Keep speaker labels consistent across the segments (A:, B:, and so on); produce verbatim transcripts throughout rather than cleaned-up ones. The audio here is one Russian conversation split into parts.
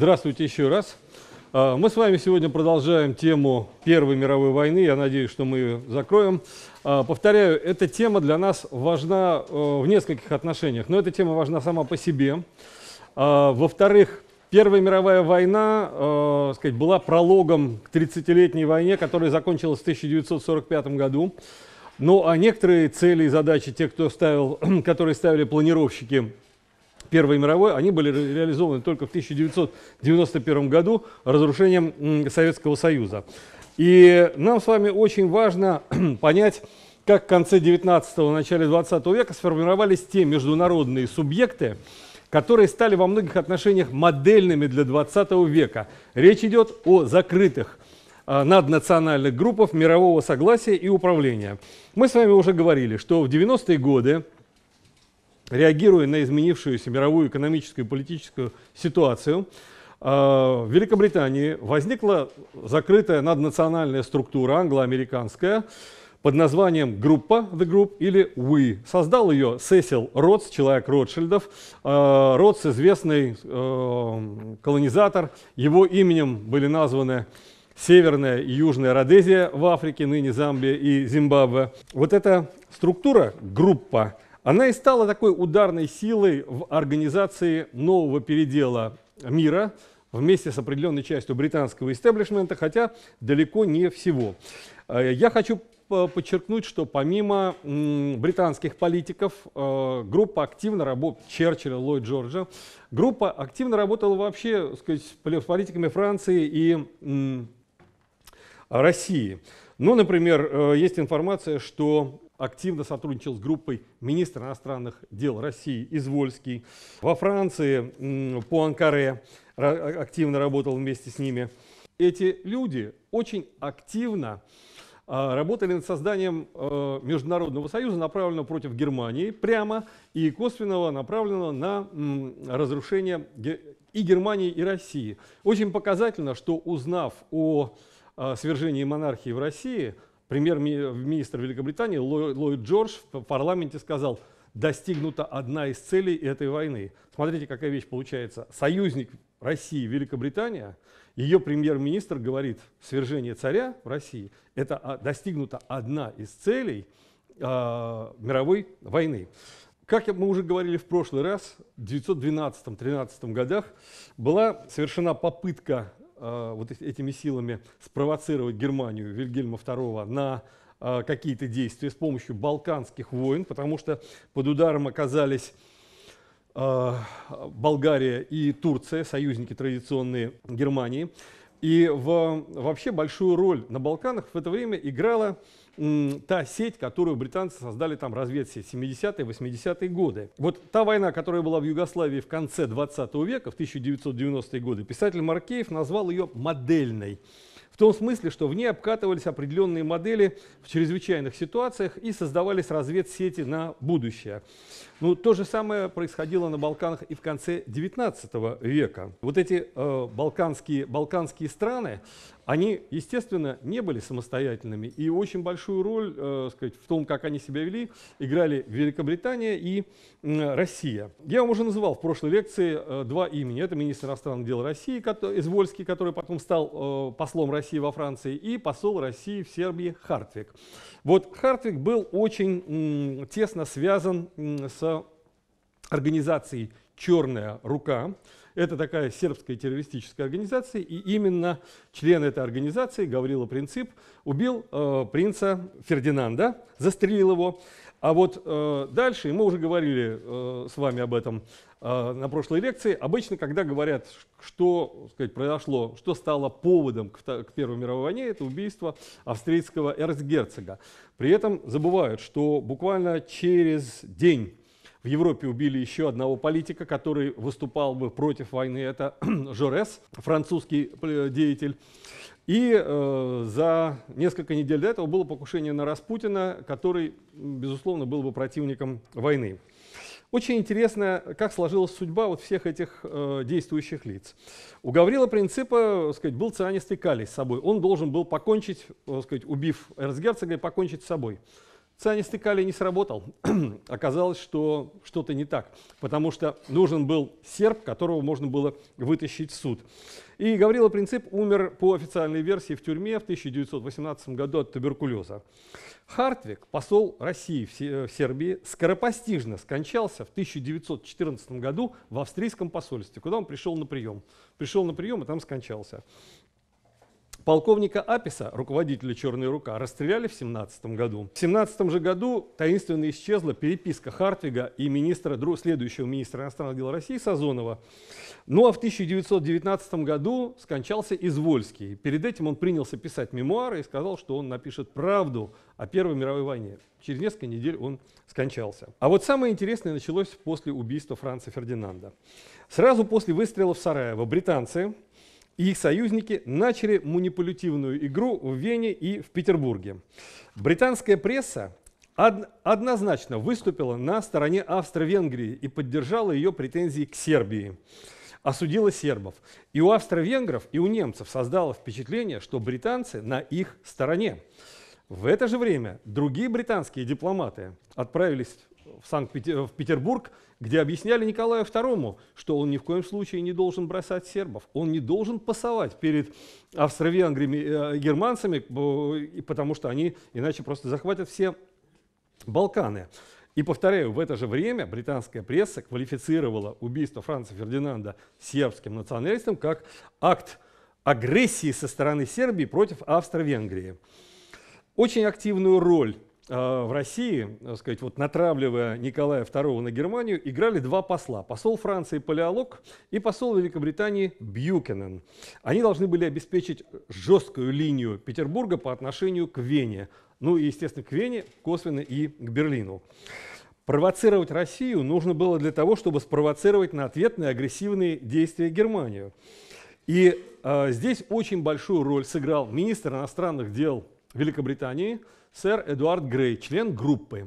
A: Здравствуйте еще раз. Мы с вами сегодня продолжаем тему Первой мировой войны. Я надеюсь, что мы ее закроем. Повторяю, эта тема для нас важна в нескольких отношениях. Но эта тема важна сама по себе. Во-вторых, Первая мировая война, сказать, была прологом к тридцатилетней войне, которая закончилась в тысяча девятьсот сорок пятом году. Ну а некоторые цели и задачи, те, кто ставил, которые ставили планировщики Первой мировой, они были реализованы только в тысяча девятьсот девяносто первом году разрушением Советского Союза. И нам с вами очень важно понять, как в конце девятнадцатого, начале двадцатого века сформировались те международные субъекты, которые стали во многих отношениях модельными для двадцатого века. Речь идет о закрытых наднациональных группах мирового согласия и управления. Мы с вами уже говорили, что в девяностые годы, реагируя на изменившуюся мировую экономическую и политическую ситуацию, в Великобритании возникла закрытая наднациональная структура англо-американская под названием группа, The Group или We. Создал ее Сесил Ротс, человек Ротшильдов. Ротс — известный колонизатор. Его именем были названы Северная и Южная Родезия в Африке, ныне Замбия и Зимбабве. Вот эта структура, группа, она и стала такой ударной силой в организации нового передела мира вместе с определенной частью британского истеблишмента, хотя далеко не всего. Я хочу подчеркнуть, что помимо британских политиков, группа активно работала, Черчилля, Ллойд Джорджа, группа активно работала вообще, так сказать, с политиками Франции и России. Ну, например, есть информация, что активно сотрудничал с группой министр иностранных дел России Извольский. Во Франции Пуанкаре активно работал вместе с ними. Эти люди очень активно работали над созданием международного союза, направленного против Германии прямо, и косвенного, направленного на разрушение и Германии, и России. Очень показательно, что, узнав о свержении монархии в России, премьер-министр Великобритании Ллойд Джордж в парламенте сказал: достигнута одна из целей этой войны. Смотрите, какая вещь получается. Союзник России, Великобритания, ее премьер-министр говорит: свержение царя в России — это достигнута одна из целей э, мировой войны. Как мы уже говорили в прошлый раз, в тысяча девятьсот двенадцатом — тринадцатом годах была совершена попытка вот этими силами спровоцировать Германию Вильгельма второго на а, какие-то действия с помощью Балканских войн, потому что под ударом оказались а, Болгария и Турция, союзники традиционные Германии. И в, вообще большую роль на Балканах в это время играла м, та сеть, которую британцы создали там, разведсеть, семидесятые — восьмидесятые годы. Вот та война, которая была в Югославии в конце двадцатого века, в тысяча девятьсот девяностые годы, писатель Маркеев назвал ее модельной. В том смысле, что в ней обкатывались определенные модели в чрезвычайных ситуациях и создавались разведсети на будущее. Ну, то же самое происходило на Балканах и в конце девятнадцатого века. Вот эти э, балканские, балканские страны, они, естественно, не были самостоятельными, и очень большую роль, э, сказать, в том, как они себя вели, играли Великобритания и э, Россия. Я вам уже называл в прошлой лекции э, два имени. Это министр иностранных дел России который, Извольский, который потом стал э, послом России во Франции, и посол России в Сербии Хартвиг. Вот Хартвиг был очень м, тесно связан м, с организацией «Черная рука». Это такая сербская террористическая организация, и именно член этой организации, Гаврила Принцип, убил э, принца Фердинанда, застрелил его. А вот э, дальше, и мы уже говорили э, с вами об этом э, на прошлой лекции, обычно, когда говорят, что, сказать, произошло, что стало поводом к, к Первой мировой войне, это убийство австрийского эрцгерцога. При этом забывают, что буквально через день в Европе убили еще одного политика, который выступал бы против войны. Это Жорес, французский деятель. И э, за несколько недель до этого было покушение на Распутина, который, безусловно, был бы противником войны. Очень интересно, как сложилась судьба вот всех этих э, действующих лиц. У Гаврила Принципа, так сказать, был цианистый калий с собой. Он должен был покончить, так сказать, убив эрцгерцога, и покончить с собой. цианистый калий не сработал. Оказалось, что что-то не так, потому что нужен был серб, которого можно было вытащить в суд. И Гаврила Принцип умер по официальной версии в тюрьме в тысяча девятьсот восемнадцатом году от туберкулеза. Хартвиг, посол России в Сербии, скоропостижно скончался в тысяча девятьсот четырнадцатом году в австрийском посольстве, куда он пришел на прием. Пришел на прием и там скончался. Полковника Аписа, руководителя «Черная рука», расстреляли в семнадцатом году. В семнадцатом же году таинственно исчезла переписка Хартвига и министра, следующего министра иностранных дел России Сазонова. Ну а в тысяча девятьсот девятнадцатом году скончался Извольский. Перед этим он принялся писать мемуары и сказал, что он напишет правду о Первой мировой войне. Через несколько недель он скончался. А вот самое интересное началось после убийства Франца Фердинанда. Сразу после выстрела в Сараево британцы и их союзники начали манипулятивную игру в Вене и в Петербурге. Британская пресса од- однозначно выступила на стороне Австро-Венгрии и поддержала ее претензии к Сербии. Осудила сербов. И у австро-венгров, и у немцев создало впечатление, что британцы на их стороне. В это же время другие британские дипломаты отправились в Санкт-Петербург, где объясняли Николаю второму, что он ни в коем случае не должен бросать сербов, он не должен пасовать перед австро-венграми и германцами, потому что они иначе просто захватят все Балканы. И, повторяю, в это же время британская пресса квалифицировала убийство Франца Фердинанда сербским националистом как акт агрессии со стороны Сербии против Австро-Венгрии. Очень активную роль в России, так сказать, вот натравливая Николая второго на Германию, играли два посла. Посол Франции Палеолог и посол Великобритании Бьюкенен. Они должны были обеспечить жесткую линию Петербурга по отношению к Вене. Ну и, естественно, к Вене, косвенно и к Берлину. Провоцировать Россию нужно было для того, чтобы спровоцировать на ответные агрессивные действия Германию. И э, здесь очень большую роль сыграл министр иностранных дел Великобритании сэр Эдуард Грей, член группы.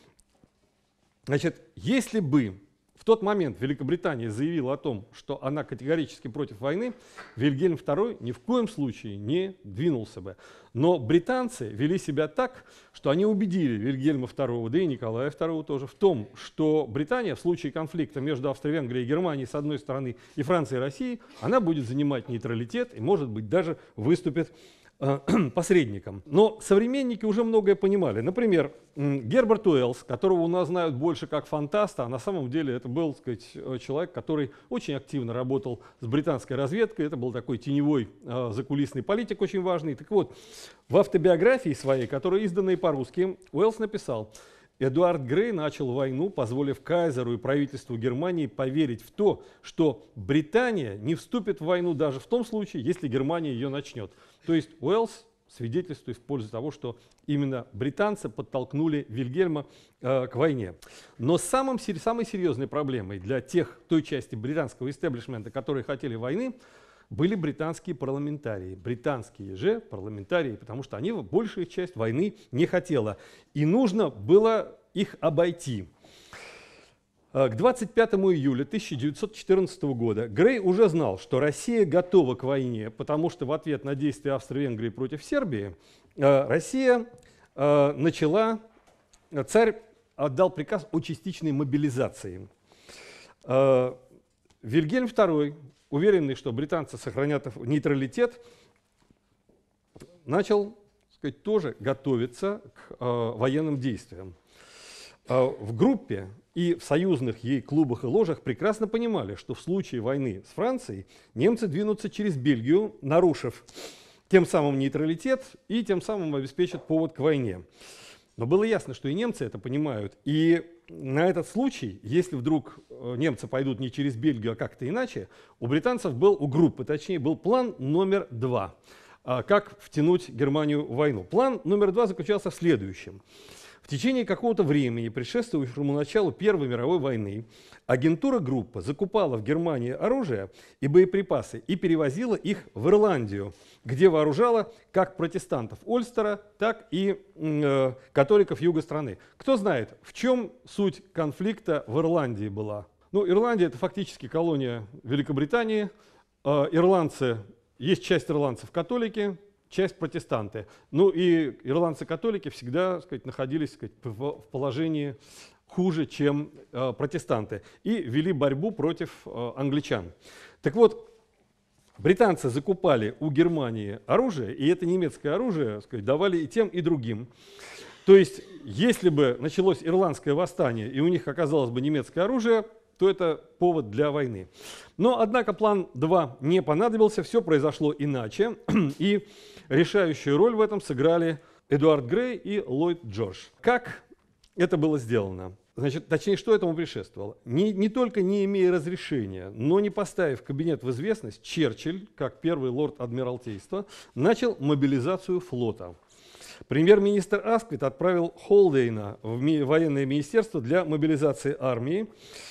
A: Значит, если бы в тот момент Великобритания заявила о том, что она категорически против войны, Вильгельм второй ни в коем случае не двинулся бы. Но британцы вели себя так, что они убедили Вильгельма второго, да и Николая второго тоже, в том, что Британия в случае конфликта между Австро-Венгрией и Германией с одной стороны и Францией и Россией, она будет занимать нейтралитет и, может быть, даже выступит посредником. Но современники уже многое понимали. Например, Герберт Уэллс, которого у нас знают больше как фантаста, а на самом деле это был, так сказать, человек, который очень активно работал с британской разведкой. Это был такой теневой закулисный политик очень важный. Так вот, в автобиографии своей, которая издана и по-русски, Уэллс написал: Эдуард Грей начал войну, позволив кайзеру и правительству Германии поверить в то, что Британия не вступит в войну даже в том случае, если Германия ее начнет. То есть Уэллс свидетельствует в пользу того, что именно британцы подтолкнули Вильгельма э, к войне. Но самым, самой серьезной проблемой для тех, той части британского истеблишмента, которые хотели войны, были британские парламентарии. Британские же парламентарии, потому что они большая часть войны не хотела. И нужно было их обойти. К двадцать пятому июля тысяча девятьсот четырнадцатого года Грей уже знал, что Россия готова к войне, потому что в ответ на действия Австро-Венгрии против Сербии Россия начала, царь отдал приказ о частичной мобилизации. Вильгельм второй, уверенный, что британцы сохранят нейтралитет, начал, так сказать, тоже готовиться к военным действиям. В группе и в союзных ей клубах и ложах прекрасно понимали, что в случае войны с Францией немцы двинутся через Бельгию, нарушив тем самым нейтралитет и тем самым обеспечат повод к войне. Но было ясно, что и немцы это понимают. И на этот случай, если вдруг немцы пойдут не через Бельгию, а как-то иначе, у британцев был, у группы точнее, был план номер два, как втянуть Германию в войну. План номер два заключался в следующем. В течение какого-то времени, предшествующему началу Первой мировой войны, агентура группы закупала в Германии оружие и боеприпасы и перевозила их в Ирландию, где вооружала как протестантов Ольстера, так и э, католиков юга страны. Кто знает, в чем суть конфликта в Ирландии была? Ну, Ирландия — это фактически колония Великобритании. Э, ирландцы, есть часть ирландцев католики, часть протестанты. Ну и ирландцы-католики всегда, так сказать, находились, так сказать, в положении хуже, чем э, протестанты, и вели борьбу против э, англичан. Так вот, британцы закупали у Германии оружие, и это немецкое оружие, так сказать, давали и тем, и другим. То есть, если бы началось ирландское восстание, и у них оказалось бы немецкое оружие, то это повод для войны. Но, однако, план два не понадобился, все произошло иначе, и решающую роль в этом сыграли Эдуард Грей и Ллойд Джордж. Как это было сделано? Значит, точнее, что этому предшествовало? Не, не только не имея разрешения, но не поставив кабинет в известность, Черчилль, как первый лорд Адмиралтейства, начал мобилизацию флота. Премьер-министр Асквит отправил Холдейна в ми- военное министерство для мобилизации армии.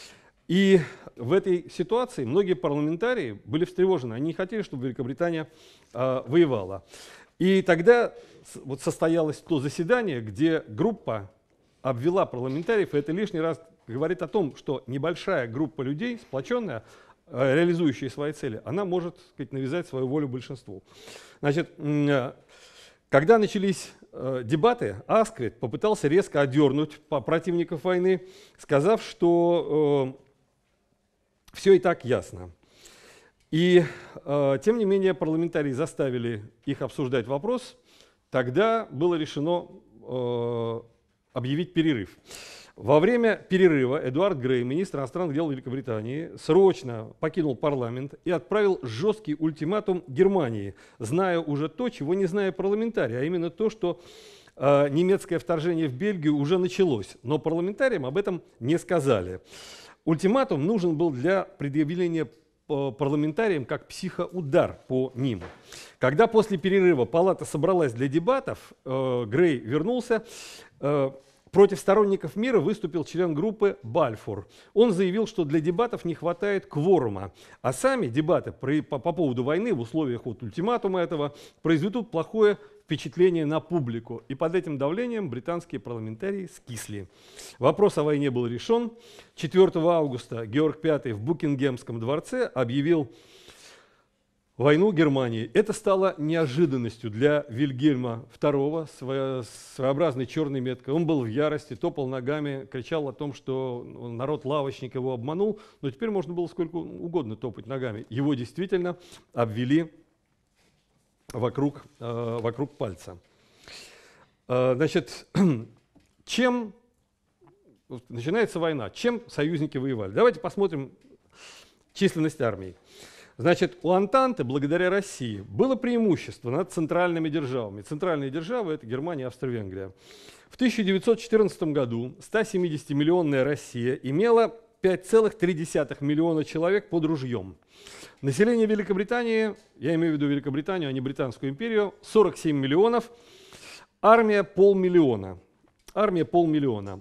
A: И в этой ситуации многие парламентарии были встревожены. Они не хотели, чтобы Великобритания э, воевала. И тогда вот состоялось то заседание, где группа обвела парламентариев, и это лишний раз говорит о том, что небольшая группа людей, сплоченная, э, реализующая свои цели, она может, так сказать, навязать свою волю большинству. Значит, э, когда начались э, дебаты, Асквит попытался резко одернуть противников войны, сказав, что э, все и так ясно. И, э, тем не менее, парламентарии заставили их обсуждать вопрос. Тогда было решено э, объявить перерыв. Во время перерыва Эдуард Грей, министр иностранных дел Великобритании, срочно покинул парламент и отправил жесткий ультиматум Германии, зная уже то, чего не знают парламентарии, а именно то, что э, немецкое вторжение в Бельгию уже началось. Но парламентариям об этом не сказали. Ультиматум нужен был для предъявления парламентариям как психоудар по ним. Когда после перерыва палата собралась для дебатов, э, Грей вернулся. Э, против сторонников мира выступил член группы Бальфур. Он заявил, что для дебатов не хватает кворума, а сами дебаты при, по, по поводу войны в условиях вот, ультиматума этого произведут плохое впечатление на публику. И под этим давлением британские парламентарии скисли. Вопрос о войне был решен. четвёртого августа Георг Пятый в Букингемском дворце объявил войну Германии. Это стало неожиданностью для Вильгельма второго, своеобразной черной меткой. Он был в ярости, топал ногами, кричал о том, что народ-лавочник его обманул, но теперь можно было сколько угодно топать ногами. Его действительно обвели вокруг, э, вокруг пальца. Э, значит, чем начинается война? Чем союзники воевали? Давайте посмотрим численность армий. Значит, у Антанты, благодаря России, было преимущество над центральными державами. Центральные державы – это Германия и Австро-Венгрия. В тысяча девятьсот четырнадцатом году стосемидесятимиллионная Россия имела пять целых три десятых миллиона человек под ружьем. Население Великобритании, я имею в виду Великобританию, а не Британскую империю, сорок семь миллионов, армия полмиллиона. Армия полмиллиона.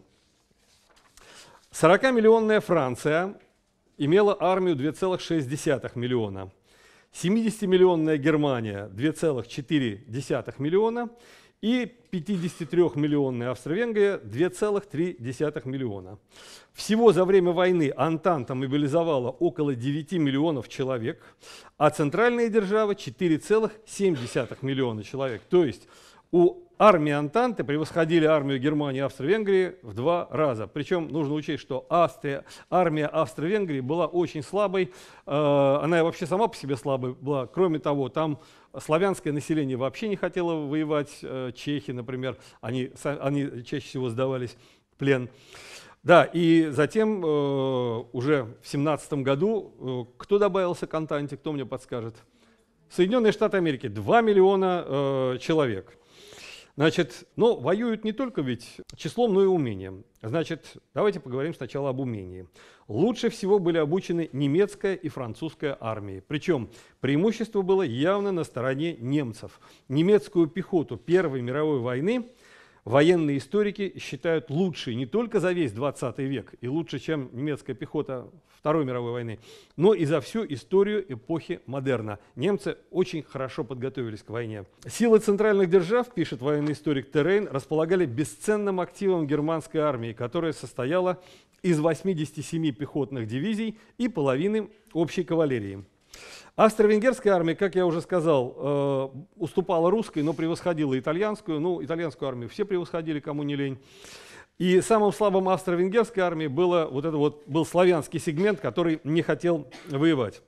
A: сорокамиллионная Франция имела армию две целых шесть десятых миллиона. семидесятимиллионная Германия две целых четыре десятых миллиона. И пятидесятитрёхмиллионная Австро-Венгрия две целых три десятых миллиона. Всего за время войны Антанта мобилизовала около девяти миллионов человек, а центральные державы четыре целых семь десятых миллиона человек. То есть у армии Антанты превосходили армию Германии и Австро-Венгрии в два раза. Причем нужно учесть, что Австрия, армия Австро-Венгрии была очень слабой, э, она вообще сама по себе слабой была. Кроме того, там славянское население вообще не хотело воевать, э, чехи, например, они, они чаще всего сдавались в плен. Да, и затем э, уже в семнадцатом году, э, кто добавился к Антанте, кто мне подскажет? Соединенные Штаты Америки, два миллиона э, человек. Значит, но воюют не только ведь числом, но и умением. Значит, давайте поговорим сначала об умении. Лучше всего были обучены немецкая и французская армии. Причем преимущество было явно на стороне немцев. Немецкую пехоту Первой мировой войны военные историки считают лучшей не только за весь двадцатый век и лучше, чем немецкая пехота Второй мировой войны, но и за всю историю эпохи модерна. Немцы очень хорошо подготовились к войне. Силы центральных держав, пишет военный историк Террейн, располагали бесценным активом германской армии, которая состояла из восьмидесяти семи пехотных дивизий и половины общей кавалерии. Австро-венгерская армия, как я уже сказал, э, уступала русской, но превосходила итальянскую. Ну, итальянскую армию все превосходили, кому не лень. И самым слабым австро-венгерской армии было, вот это вот, был славянский сегмент, который не хотел воевать.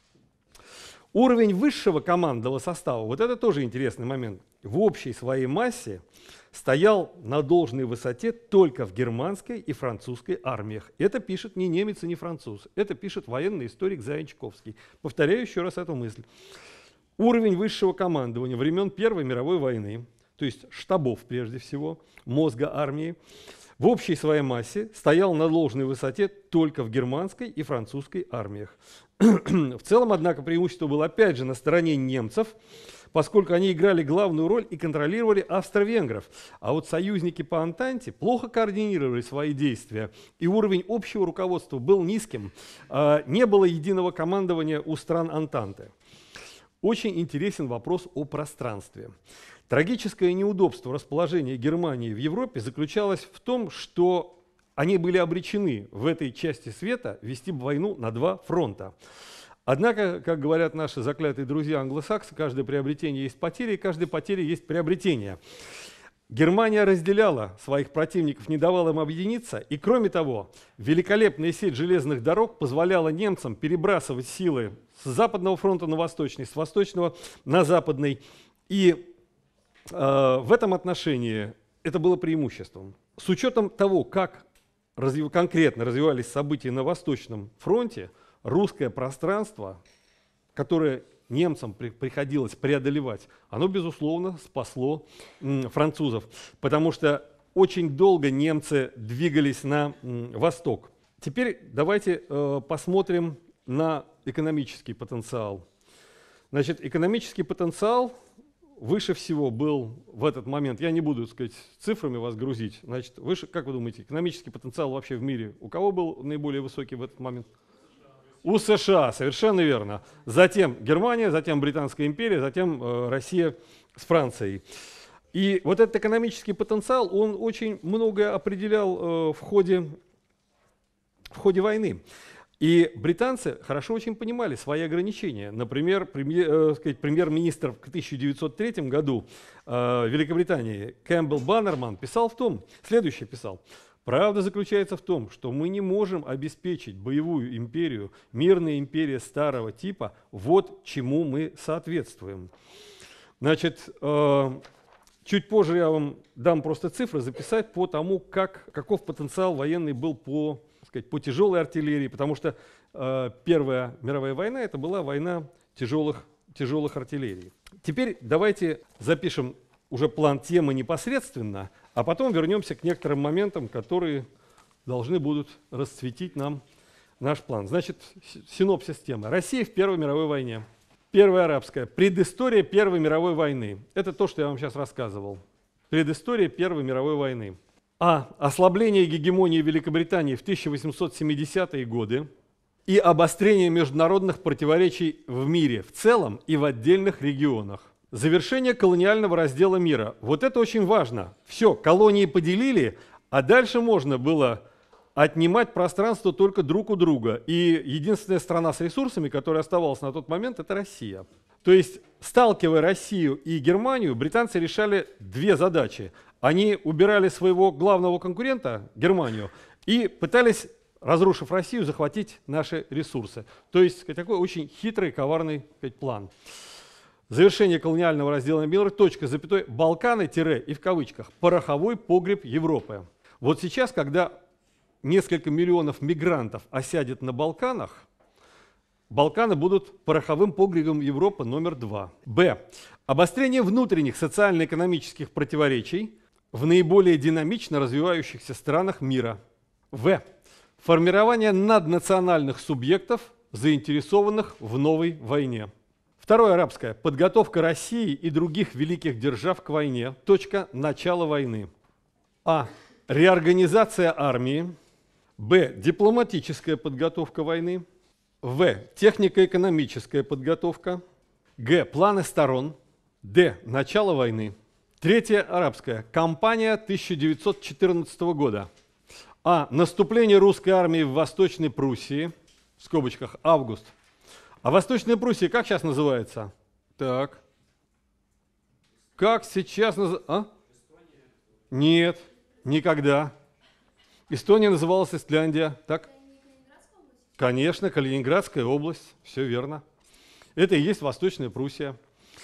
A: Уровень высшего командного состава, вот это тоже интересный момент, в общей своей массе стоял на должной высоте только в германской и французской армиях. Это пишет не немец и не француз, это пишет военный историк Заянчковский. Повторяю еще раз эту мысль. Уровень высшего командования времен Первой мировой войны, то есть штабов прежде всего, мозга армии, в общей своей массе стоял на должной высоте только в германской и французской армиях. В целом, однако, преимущество было опять же на стороне немцев, поскольку они играли главную роль и контролировали австро-венгров. А вот союзники по Антанте плохо координировали свои действия, и уровень общего руководства был низким. Не было единого командования у стран Антанты. Очень интересен вопрос о пространстве. Трагическое неудобство расположения Германии в Европе заключалось в том, что они были обречены в этой части света вести войну на два фронта. Однако, как говорят наши заклятые друзья англосаксы, каждое приобретение есть потеря, и каждая потеря есть приобретение. Германия разделяла своих противников, не давала им объединиться, и кроме того, великолепная сеть железных дорог позволяла немцам перебрасывать силы с западного фронта на восточный, с восточного на западный. И э, в этом отношении это было преимуществом. С учетом того, как развив, конкретно развивались события на Восточном фронте, русское пространство, которое немцам при, приходилось преодолевать, оно, безусловно, спасло м, французов, потому что очень долго немцы двигались на м, восток. Теперь давайте э, посмотрим на экономический потенциал. Значит, экономический потенциал выше всего был в этот момент, я не буду, так сказать, цифрами вас грузить, значит, выше, как вы думаете, экономический потенциал вообще в мире, у кого был наиболее высокий в этот момент? У США, совершенно верно. Затем Германия, затем Британская империя, затем э, Россия с Францией. И вот этот экономический потенциал, он очень многое определял э, в, ходе, в ходе войны. И британцы хорошо очень понимали свои ограничения. Например, премьер, э, сказать, премьер-министр в тысяча девятьсот третьем году э, Великобритании Кэмпбелл Баннерман писал в том, следующее писал: «Правда заключается в том, что мы не можем обеспечить боевую империю, мирная империя старого типа, вот чему мы соответствуем». Значит, э, чуть позже я вам дам просто цифры записать по тому, как, каков потенциал военный был по, так сказать, по тяжелой артиллерии, потому что э, Первая мировая война это была война тяжелых, тяжелых артиллерий. Теперь давайте запишем уже план темы непосредственно, а потом вернемся к некоторым моментам, которые должны будут расцветить нам наш план. Значит, синопсис темы. Россия в Первой мировой войне. Первая арабская. Предыстория Первой мировой войны. Это то, что я вам сейчас рассказывал. Предыстория Первой мировой войны. А. Ослабление гегемонии Великобритании в тысяча восемьсот семидесятые годы и обострение международных противоречий в мире в целом и в отдельных регионах. Завершение колониального раздела мира. Вот это очень важно. Все, колонии поделили, а дальше можно было отнимать пространство только друг у друга. И единственная страна с ресурсами, которая оставалась на тот момент, это Россия. То есть, сталкивая Россию и Германию, британцы решали две задачи. Они убирали своего главного конкурента, Германию, и пытались, разрушив Россию, захватить наши ресурсы. То есть, такой очень хитрый, коварный, сказать, план. Завершение колониального раздела мира, точка, запятой, Балканы, тире, и в кавычках, пороховой погреб Европы. Вот сейчас, когда несколько миллионов мигрантов осядет на Балканах, Балканы будут пороховым погребом Европы номер два. Б. Обострение внутренних социально-экономических противоречий в наиболее динамично развивающихся странах мира. В. Формирование наднациональных субъектов, заинтересованных в новой войне. Второе арабское. Подготовка России и других великих держав к войне. Точка. Начало войны. А. Реорганизация армии. Б. Дипломатическая подготовка войны. В. Технико-экономическая подготовка. Г. Планы сторон. Д. Начало войны. Третье арабское. Кампания тысяча девятьсот четырнадцатого года. А. Наступление русской армии в Восточной Пруссии. В скобочках август. А Восточная Пруссия как сейчас называется? Так. Как сейчас называется? А? Нет, никогда. Эстония называлась Исляндия. Так? Конечно, Калининградская область. Все верно. Это и есть Восточная Пруссия.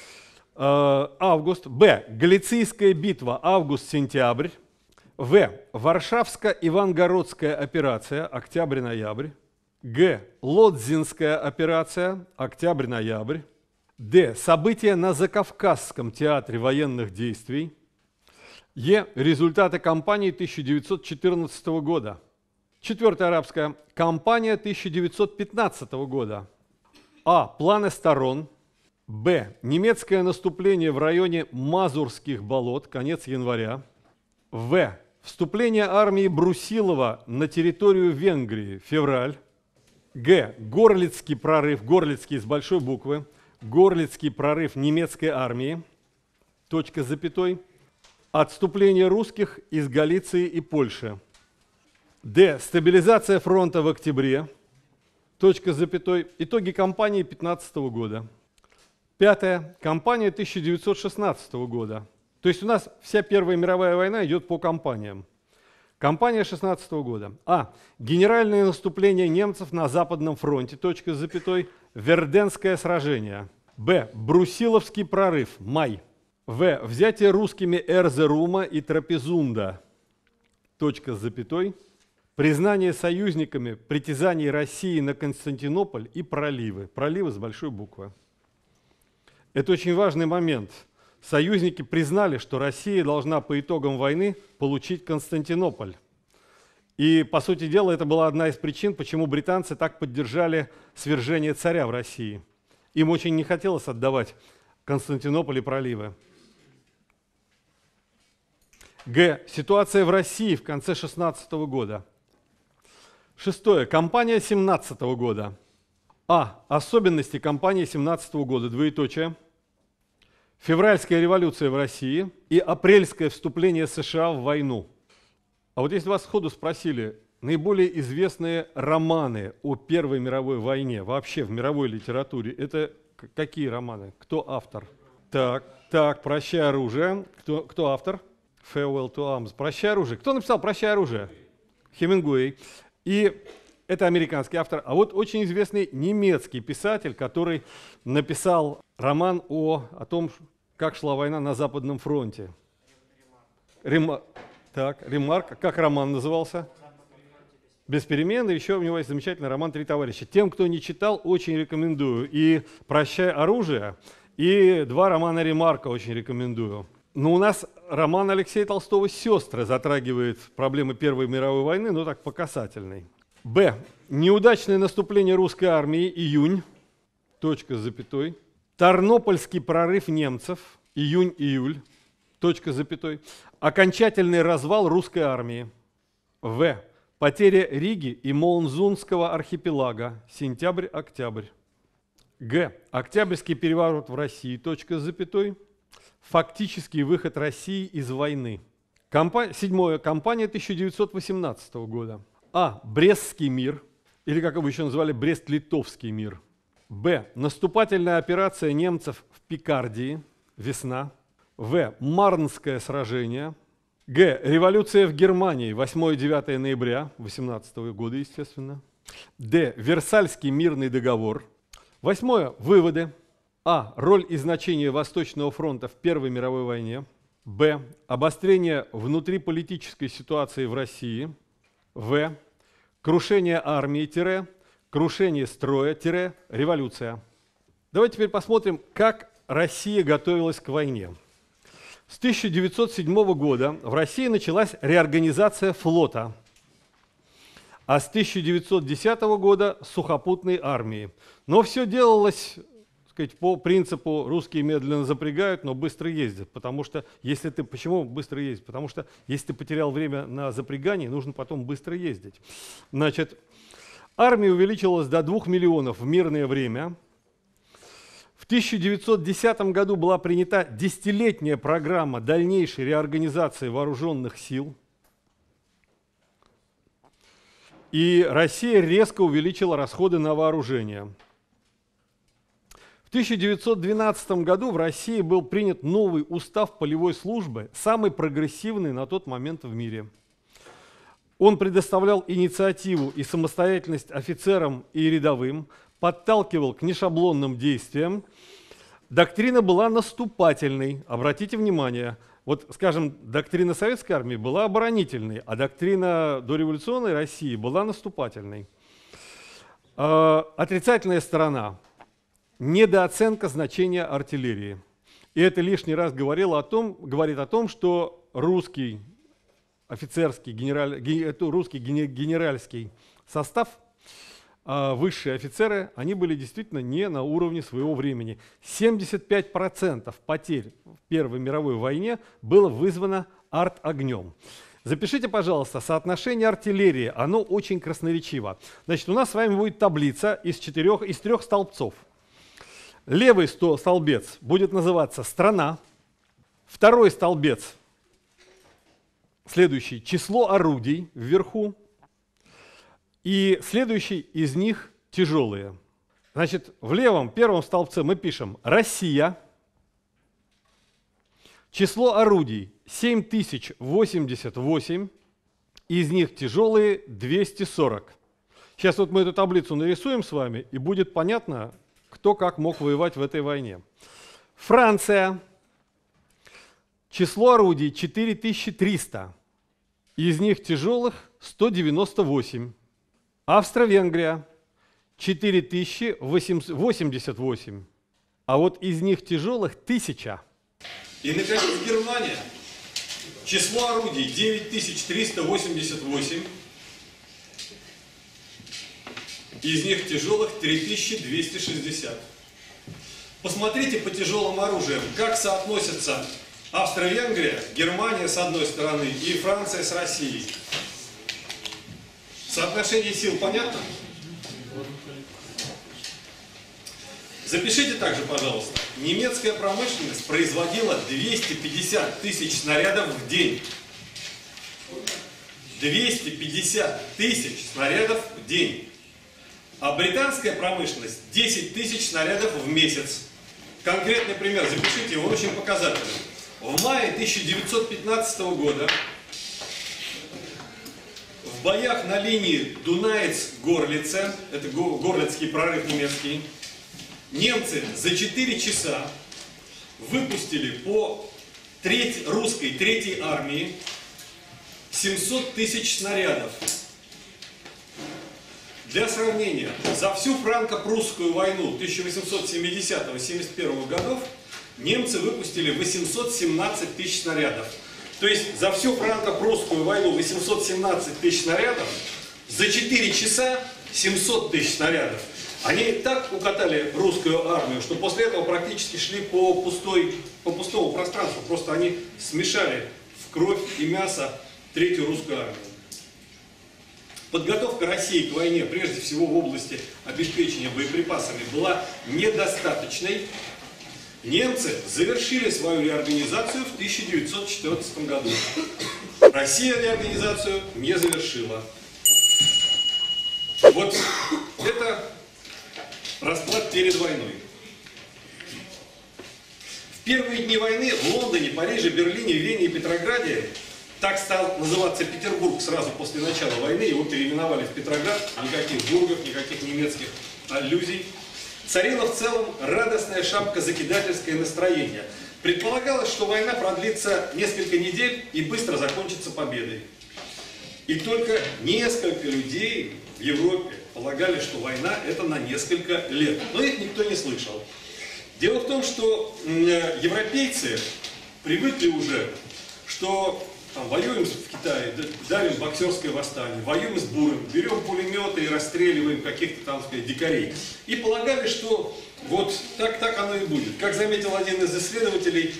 A: А, август. Б. Галицийская битва. Август-сентябрь. В. Варшавско-Ивангородская операция. Октябрь-ноябрь. Г. Лодзинская операция. Октябрь-ноябрь. Д. События на Закавказском театре военных действий. Е. Результаты кампании тысяча девятьсот четырнадцатого года. Четвертая арабская. Кампания тысяча девятьсот пятнадцатого года. А. Планы сторон. Б. Немецкое наступление в районе Мазурских болот. Конец января. В. Вступление армии Брусилова на территорию Венгрии. Февраль. Г. Горлицкий прорыв. Горлицкий с большой буквы. Горлицкий прорыв немецкой армии. Точка с запятой. Отступление русских из Галиции и Польши. Д. Стабилизация фронта в октябре. Точка с запятой. Итоги кампании пятнадцатого года. Пятое. Кампания тысяча девятьсот шестнадцатого года. То есть у нас вся Первая мировая война идет по кампаниям. Кампания шестнадцатого года. А. Генеральное наступление немцев на Западном фронте. Точка с запятой. Верденское сражение. Б. Брусиловский прорыв. Май. В. Взятие русскими Эрзерума и Трапезунда. Точка с запятой. Признание союзниками притязаний России на Константинополь и проливы. Проливы с большой буквы. Это очень важный момент. Союзники признали, что Россия должна по итогам войны получить Константинополь. И, по сути дела, это была одна из причин, почему британцы так поддержали свержение царя в России. Им очень не хотелось отдавать Константинополь и проливы. Г. Ситуация в России в конце шестнадцатого года. Шестое. Кампания семнадцатого года. А. Особенности кампании семнадцатого года. Двоеточие. Февральская революция в России и апрельское вступление США в войну. А вот если вас сходу спросили, наиболее известные романы о Первой мировой войне, вообще в мировой литературе, это какие романы? Кто автор? Так, так, «Прощай, оружие». Кто, кто автор? Farewell to Arms. «Прощай, оружие». Кто написал «Прощай, оружие»? Хемингуэй. И это американский автор. А вот очень известный немецкий писатель, который написал роман о, о том, как шла война на Западном фронте. Ремар... Так, Ремарк. Как роман назывался? «Без перемен». И еще у него есть замечательный роман «Три товарища». Тем, кто не читал, очень рекомендую. И «Прощай, оружие», и два романа Ремарка очень рекомендую. Но у нас роман Алексея Толстого «Сестры» затрагивает проблемы Первой мировой войны, но так по касательной. Б. Неудачное наступление русской армии. Июнь. Точка с запятой. Тарнопольский прорыв немцев. Июнь-июль. Точка с запятой. Окончательный развал русской армии. В. Потеря Риги и Моунзунского архипелага. Сентябрь-октябрь. Г. Октябрьский переворот в России. Точка с запятой. Фактический выход России из войны. Компа... Седьмое. Кампания тысяча девятьсот восемнадцатого года. А. Брестский мир, или как его еще называли, Брест-Литовский мир. Б. Наступательная операция немцев в Пикардии. Весна. В. Марнское сражение. Г. Революция в Германии. восьмое-девятое ноября восемнадцатого года, естественно. Д. Версальский мирный договор. Восьмое. Выводы. А. Роль и значение Восточного фронта в Первой мировой войне. Б. Обострение внутриполитической ситуации в России. В. Крушение армии, тире, крушение строя, тире, революция. Давайте теперь посмотрим, как Россия готовилась к войне. С тысяча девятьсот седьмого года в России началась реорганизация флота, а с тысяча девятьсот десятого года сухопутной армии. Но все делалось, так сказать, по принципу «русские медленно запрягают, но быстро ездят». Потому что если ты... Почему быстро ездить? Потому что если ты потерял время на запрягание, нужно потом быстро ездить. Значит, армия увеличилась до двух миллионов в мирное время. В тысяча девятьсот десятом году была принята десятилетняя программа дальнейшей реорганизации вооруженных сил. И Россия резко увеличила расходы на вооружение. В тысяча девятьсот двенадцатом году в России был принят новый устав полевой службы, самый прогрессивный на тот момент в мире. Он предоставлял инициативу и самостоятельность офицерам и рядовым, подталкивал к нешаблонным действиям. Доктрина была наступательной, обратите внимание. Вот, скажем, доктрина советской армии была оборонительной, а доктрина дореволюционной России была наступательной. Э, отрицательная сторона – недооценка значения артиллерии. И это лишний раз говорило о том, говорит о том, что русский офицерский, генераль, русский генеральский состав, э, высшие офицеры, они были действительно не на уровне своего времени. семьдесят пять процентов потерь в Первой мировой войне было вызвано арт-огнем. Запишите, пожалуйста, соотношение артиллерии, оно очень красноречиво. Значит, у нас с вами будет таблица из, четырех, из трех столбцов. Левый столбец будет называться «страна», второй столбец, следующий, число орудий вверху, и следующий из них тяжелые. Значит, в левом первом столбце мы пишем «Россия», число орудий семь тысяч восемьдесят восемь, из них тяжелые двести сорок. Сейчас вот мы эту таблицу нарисуем с вами, и будет понятно, кто как мог воевать в этой войне. Франция. Число орудий четыре тысячи триста, из них тяжелых сто девяносто восемь. Австро-Венгрия. четыре тысячи восемьдесят восемь, а вот из них тяжелых тысяча.
B: И, наконец, Германия. Число орудий девять тысяч триста восемьдесят восемь, из них тяжелых три тысячи двести шестьдесят. Посмотрите по тяжелым оружиям, как соотносятся Австро-Венгрия, Германия с одной стороны и Франция с Россией. Соотношение сил понятно? Запишите также, пожалуйста, немецкая промышленность производила двести пятьдесят тысяч снарядов в день. двести пятьдесят тысяч снарядов в день. А британская промышленность десять тысяч снарядов в месяц. Конкретный пример, запишите, он очень показательный. В мае тысяча девятьсот пятнадцатого года в боях на линии Дунаец-Горлице, это Горлицкий прорыв немецкий, немцы за четыре часа выпустили по треть, русской третьей армии семьсот тысяч снарядов. Для сравнения, за всю франко-прусскую войну тысяча восемьсот семидесятого — семьдесят первого годов немцы выпустили восемьсот семнадцать тысяч снарядов. То есть за всю франко-прусскую войну восемьсот семнадцать тысяч снарядов, за четыре часа семьсот тысяч снарядов. Они так укатали русскую армию, что после этого практически шли по, пустой, по пустому пространству. Просто они смешали в кровь и мясо третью русскую армию. Подготовка России к войне, прежде всего в области обеспечения боеприпасами, была недостаточной. Немцы завершили свою реорганизацию в тысяча девятьсот четырнадцатом году. Россия реорганизацию не завершила. Вот это расклад перед войной. В первые дни войны в Лондоне, Париже, Берлине, Вене и Петрограде, так стал называться Петербург сразу после начала войны, его переименовали в Петроград, никаких бургов, никаких немецких аллюзий, царило в целом радостное шапкозакидательское настроение. Предполагалось, что война продлится несколько недель и быстро закончится победой. И только несколько людей в Европе полагали, что война это на несколько лет. Но их никто не слышал. Дело в том, что европейцы привыкли уже, что там, воюем в Китае, давим боксерское восстание, воюем с буром, берем пулеметы и расстреливаем каких-то там, сказать, дикарей. И полагали, что вот так, так оно и будет. Как заметил один из исследователей,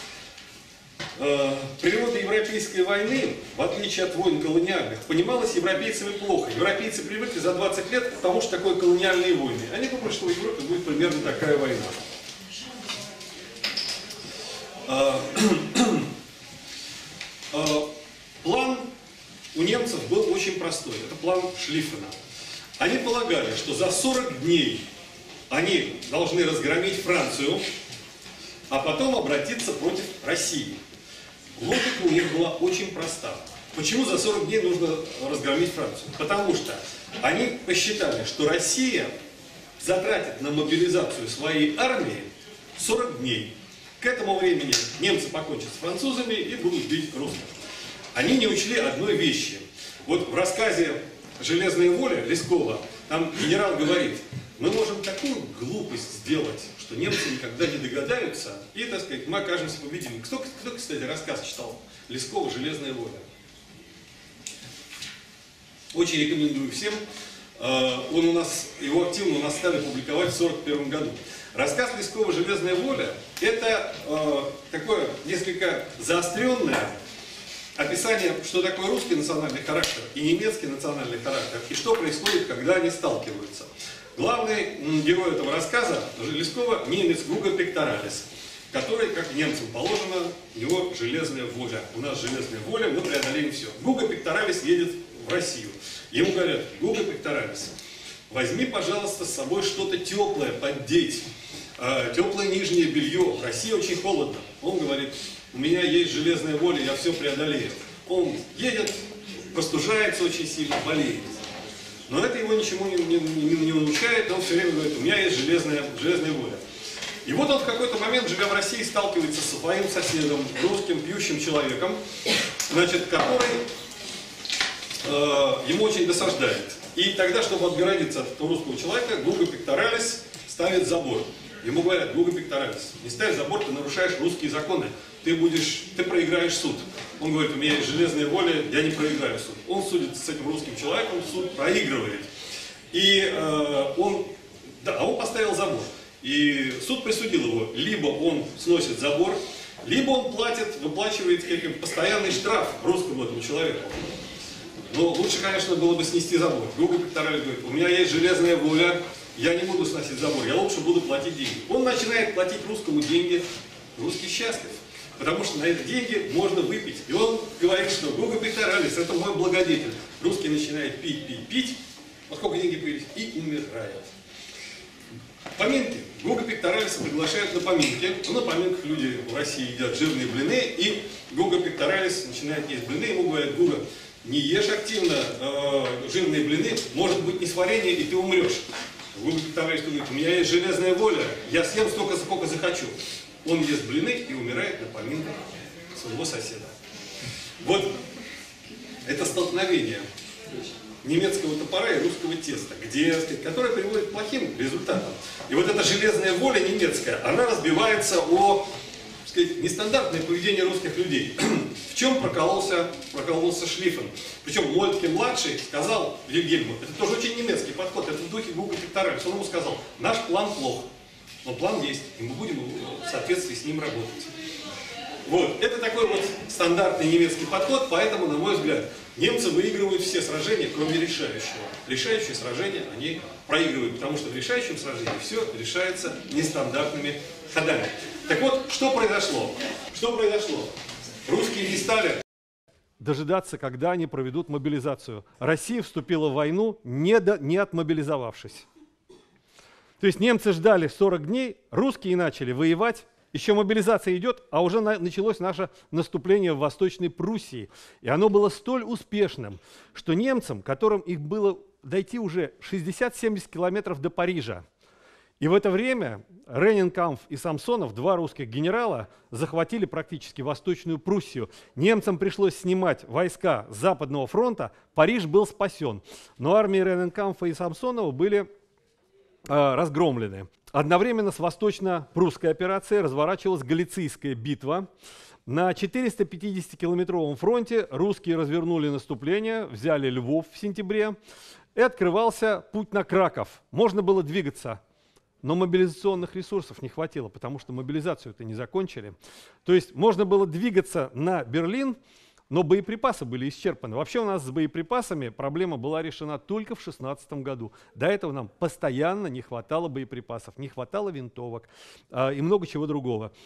B: э, природа европейской войны, в отличие от войн колониальных, понималась европейцами плохо. Европейцы привыкли за двадцать лет к тому, что такое колониальные войны. Они думали, что в Европе будет примерно такая война. План у немцев был очень простой. Это план Шлиффена. Они полагали, что за сорок дней они должны разгромить Францию, а потом обратиться против России. Логика у них была очень проста. Почему за сорок дней нужно разгромить Францию? Потому что они посчитали, что Россия затратит на мобилизацию своей армии сорок дней. К этому времени немцы покончат с французами и будут бить русских. Они не учли одной вещи. Вот в рассказе «Железная воля» Лескова там генерал говорит: мы можем такую глупость сделать, что немцы никогда не догадаются, и, так сказать, мы окажемся победителями. Кто, кто, кстати, рассказ читал Лескова «Железная воля»? Очень рекомендую всем. Он у нас, его активно у нас стали публиковать в сорок первом году. Рассказ Лескова «Железная воля» – это э, такое несколько заостренное описание, что такое русский национальный характер и немецкий национальный характер, и что происходит, когда они сталкиваются. Главный герой этого рассказа Лескова – немец Гуго Пекторалис, который, как немцам положено, у него железная воля. У нас железная воля, мы преодолеем все. Гуго Пекторалис едет в Россию. Ему говорят: Гуго Пекторалис, возьми, пожалуйста, с собой что-то теплое, поддеть. Э, теплое нижнее белье. В России очень холодно. Он говорит: у меня есть железная воля, я все преодолею. Он едет, простужается очень сильно, болеет. Но это его ничему не, не, не, не научает, он все время говорит: у меня есть железная, железная воля. И вот он в какой-то момент, живя в России, сталкивается со своим соседом, русским пьющим человеком, значит, который э, ему очень досаждает. И тогда, чтобы отгородиться от этого русского человека, Гуго Пекторалис ставит забор. Ему говорят: Гуго Пекторалис, не ставь забор, ты нарушаешь русские законы, ты будешь, ты проиграешь суд. Он говорит: у меня есть железная воля, я не проиграю суд. Он судится с этим русским человеком, суд проигрывает. И э, он, да, он поставил забор. И суд присудил его: либо он сносит забор, либо он платит, выплачивает как, постоянный штраф русскому этому человеку. Но лучше, конечно, было бы снести забор. Гуго Пекторалис говорит: у меня есть железная воля, я не буду сносить забор, я лучше буду платить деньги. Он начинает платить русскому деньги, русский счастлив, потому что на эти деньги можно выпить. И он говорит, что Гуго Пекторалис — это мой благодетель. Русский начинает пить, пить, пить, поскольку деньги появились, и умирает. Поминки. Гуго Пекторалиса приглашают на поминки. На поминках люди в России едят жирные блины, и Гуго Пекторалис начинает есть блины. Ему говорят: Гуго, не ешь активно э, жирные блины, может быть несварение, и ты умрешь. Гуго Пекторалис говорит: у меня есть железная воля, я съем столько, сколько захочу. Он ест блины и умирает на поминках своего соседа. Вот это столкновение немецкого топора и русского теста, где, которое приводит к плохим результатам. И вот эта железная воля немецкая, она разбивается о, так сказать, нестандартное поведение русских людей. В чем прокололся, прокололся Шлиффен? Причем Мольтке-младший сказал Вильгельму, это тоже очень немецкий подход, это в духе Гуго Пекторалис, он ему сказал: наш план плох, но план есть, и мы будем в соответствии с ним работать. Вот, это такой вот стандартный немецкий подход, поэтому, на мой взгляд, немцы выигрывают все сражения, кроме решающего. Решающие сражения они проигрывают, потому что в решающем сражении все решается нестандартными ходами. Так вот, что произошло? Что произошло? Русские не стали
A: дожидаться, когда они проведут мобилизацию. Россия вступила в войну, не, до, не отмобилизовавшись. То есть немцы ждали сорок дней, русские начали воевать. Еще мобилизация идет, а уже на, началось наше наступление в Восточной Пруссии. И оно было столь успешным, что немцам, которым их было дойти уже шестьдесят-семьдесят километров до Парижа, и в это время Реннинкампф и Самсонов, два русских генерала, захватили практически Восточную Пруссию. Немцам пришлось снимать войска с Западного фронта, Париж был спасен. Но армии Реннинкампфа и Самсонова были э, разгромлены. Одновременно с восточно-прусской операцией разворачивалась Галицийская битва. На четыреста-пятидесятикилометровом фронте русские развернули наступление, взяли Львов в сентябре, и открывался путь на Краков. Можно было двигаться, но мобилизационных ресурсов не хватило, потому что мобилизацию-то не закончили. То есть можно было двигаться на Берлин, но боеприпасы были исчерпаны. Вообще у нас с боеприпасами проблема была решена только в шестнадцатом году. До этого нам постоянно не хватало боеприпасов, не хватало винтовок э, и много чего другого.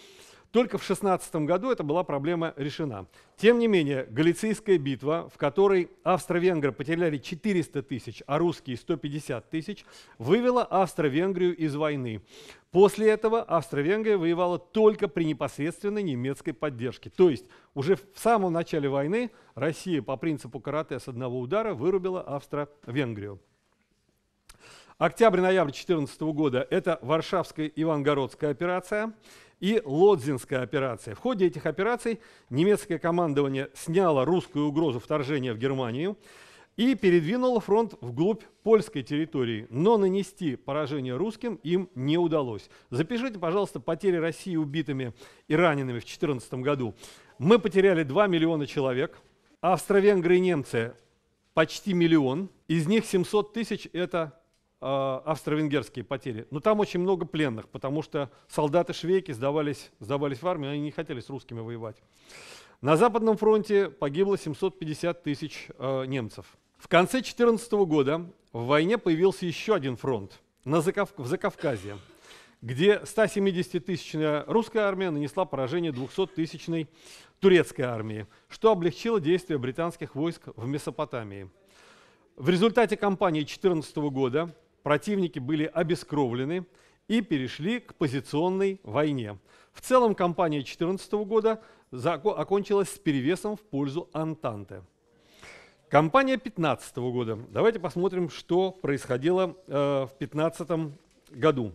A: Только в шестнадцатом году эта была проблема решена. Тем не менее, Галицийская битва, в которой австро-венгры потеряли четыреста тысяч, а русские сто пятьдесят тысяч, вывела Австро-Венгрию из войны. После этого Австро-Венгрия воевала только при непосредственной немецкой поддержке. То есть уже в самом начале войны Россия по принципу карате с одного удара вырубила Австро-Венгрию. Октябрь-ноябрь две тысячи четырнадцатого года – это Варшавская и Ивангородская операция и Лодзинская операция. В ходе этих операций немецкое командование сняло русскую угрозу вторжения в Германию и передвинуло фронт вглубь польской территории, но нанести поражение русским им не удалось. Запишите, пожалуйста, потери России убитыми и ранеными в две тысячи четырнадцатом году. Мы потеряли два миллиона человек, австро-венгры и немцы почти миллион, из них семьсот тысяч – это австро-венгерские потери. Но там очень много пленных, потому что солдаты-швейки сдавались, сдавались в армию, они не хотели с русскими воевать. На Западном фронте погибло семьсот пятьдесят тысяч э, немцев. В конце две тысячи четырнадцатого года в войне появился еще один фронт на Закав... в Закавказье, где стосемидесятитысячная русская армия нанесла поражение двухсоттысячной турецкой армии, что облегчило действия британских войск в Месопотамии. В результате кампании две тысячи четырнадцатого года противники были обескровлены и перешли к позиционной войне. В целом кампания две тысячи четырнадцатого года окончилась с перевесом в пользу Антанты. Кампания две тысячи пятнадцатого года. Давайте посмотрим, что происходило э, в две тысячи пятнадцатом году.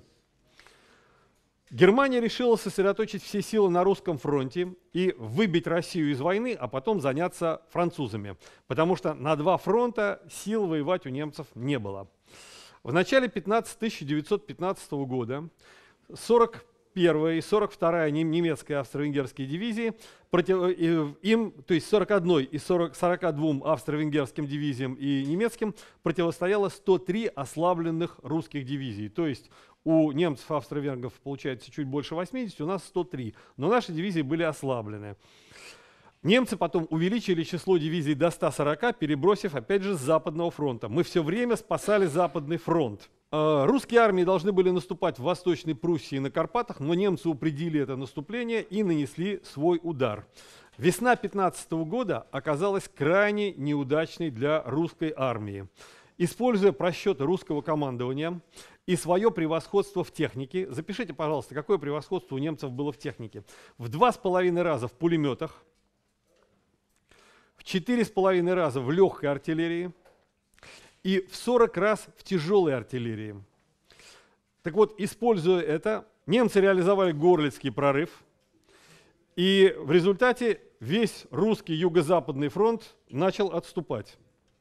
A: Германия решила сосредоточить все силы на русском фронте и выбить Россию из войны, а потом заняться французами, потому что на два фронта сил воевать у немцев не было. В начале тысяча девятьсот пятнадцатого года сорок первая и сорок вторая немецкая австро-венгерские дивизии, против, им, то есть сорок одной и сорока двум австро-венгерским дивизиям и немецким противостояло сто три ослабленных русских дивизий. То есть у немцев, австро-венгров получается чуть больше восьмидесяти, у нас сто три, но наши дивизии были ослаблены. Немцы потом увеличили число дивизий до ста сорока, перебросив опять же с Западного фронта. Мы все время спасали Западный фронт. Русские армии должны были наступать в Восточной Пруссии и на Карпатах, но немцы упредили это наступление и нанесли свой удар. Весна пятнадцатого года оказалась крайне неудачной для русской армии. Используя просчеты русского командования и свое превосходство в технике, запишите, пожалуйста, какое превосходство у немцев было в технике. В два с половиной раза в пулеметах, в четыре с половиной раза в легкой артиллерии и в сорок раз в тяжелой артиллерии. Так вот, используя это, немцы реализовали Горлицкий прорыв, и в результате весь русский юго-западный фронт начал отступать.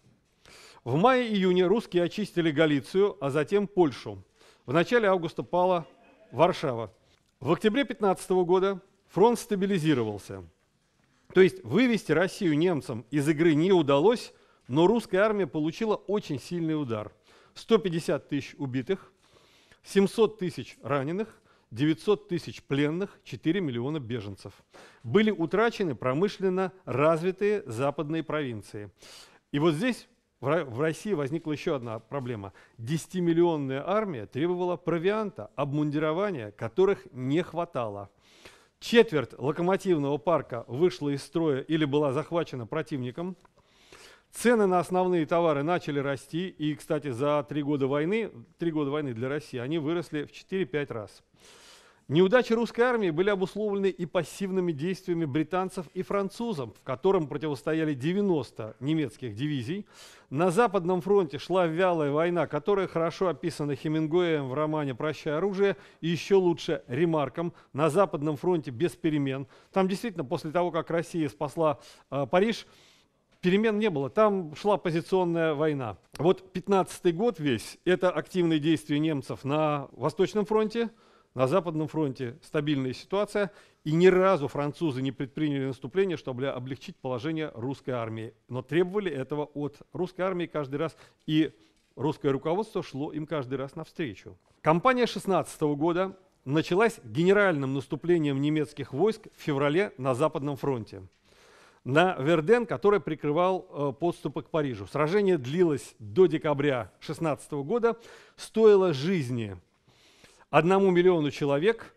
A: В мае-июне русские очистили Галицию, а затем Польшу. В начале августа пала Варшава. В октябре пятнадцатого года фронт стабилизировался. То есть вывести Россию немцам из игры не удалось, но русская армия получила очень сильный удар. сто пятьдесят тысяч убитых, семьсот тысяч раненых, девятьсот тысяч пленных, четыре миллиона беженцев. Были утрачены промышленно развитые западные провинции. И вот здесь в России возникла еще одна проблема. десятимиллионная армия требовала провианта, обмундирования, которых не хватало. Четверть локомотивного парка вышла из строя или была захвачена противником. Цены на основные товары начали расти, и, кстати, за три года войны, три года войны для России они выросли в четыре-пять раз. Неудачи русской армии были обусловлены и пассивными действиями британцев и французов, в котором противостояли девяносто немецких дивизий. На Западном фронте шла вялая война, которая хорошо описана Хемингуэем в романе «Прощай оружие», и еще лучше Ремарком. На Западном фронте без перемен. Там действительно после того, как Россия спасла э, Париж, перемен не было, там шла позиционная война. Вот пятнадцатый год весь – это активные действия немцев на Восточном фронте, на Западном фронте стабильная ситуация, и ни разу французы не предприняли наступление, чтобы облегчить положение русской армии. Но требовали этого от русской армии каждый раз, и русское руководство шло им каждый раз навстречу. Кампания шестнадцатого года началась генеральным наступлением немецких войск в феврале на Западном фронте на Верден, который прикрывал э, подступы к Парижу. Сражение длилось до декабря шестнадцатого года, стоило жизни одному миллиону человек,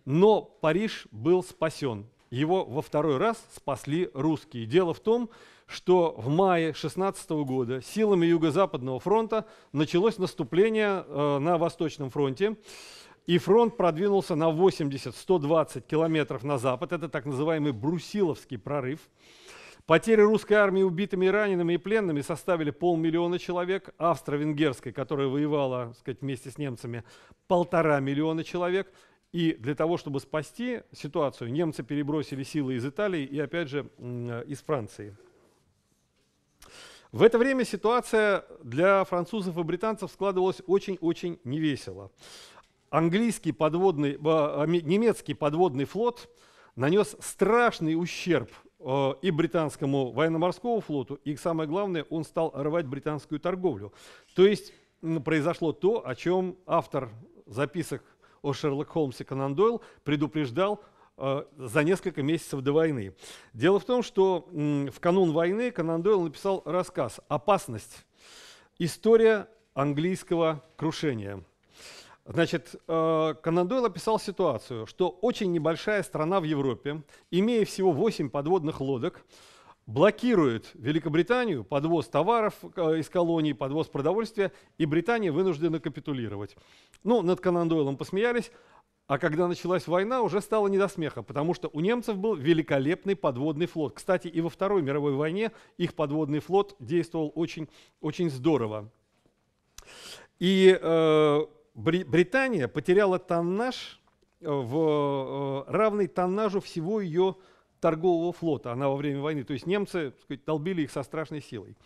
A: но Париж был спасен. Его во второй раз спасли русские. Дело в том, что в мае шестнадцатого года силами Юго-Западного фронта началось наступление э, на Восточном фронте. И фронт продвинулся на восемьдесят — сто двадцать километров на запад. Это так называемый Брусиловский прорыв. Потери русской армии убитыми, ранеными и пленными составили полмиллиона человек. Австро-венгерской, которая воевала, так сказать, вместе с немцами, полтора миллиона человек. И для того, чтобы спасти ситуацию, немцы перебросили силы из Италии и, опять же, из Франции. В это время ситуация для французов и британцев складывалась очень-очень невесело. Английский подводный, э, немецкий подводный флот нанес страшный ущерб э, и британскому военно-морскому флоту, и самое главное, он стал рвать британскую торговлю. То есть м, произошло то, о чем автор записок о Шерлоке Холмсе Конан Дойл предупреждал э, за несколько месяцев до войны. Дело в том, что м, в канун войны Конан Дойл написал рассказ «Опасность. История английского крушения». Значит, э, Конан Дойл описал ситуацию, что очень небольшая страна в Европе, имея всего восемь подводных лодок, блокирует Великобританию, подвоз товаров э, из колоний, подвоз продовольствия, и Британия вынуждена капитулировать. Ну, над Конан Дойлом посмеялись, а когда началась война, уже стало не до смеха, потому что у немцев был великолепный подводный флот. Кстати, и во Второй мировой войне их подводный флот действовал очень, очень здорово. И э, Британия потеряла тоннаж в равный тоннажу всего ее торгового флота. Она во время войны, то есть немцы, так сказать, долбили их со страшной силой.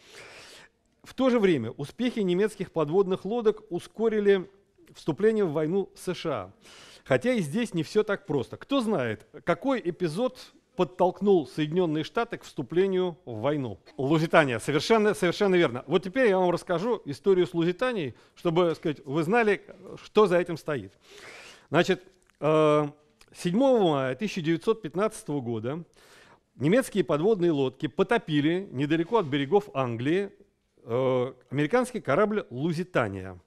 A: В то же время успехи немецких подводных лодок ускорили вступление в войну США. Хотя и здесь не все так просто. Кто знает, какой эпизод подтолкнул Соединенные Штаты к вступлению в войну? Лузитания. Совершенно, совершенно верно. Вот теперь я вам расскажу историю с Лузитанией, чтобы, сказать, вы знали, что за этим стоит. Значит, седьмого мая тысяча девятьсот пятнадцатого года немецкие подводные лодки потопили недалеко от берегов Англии американский корабль «Лузитания».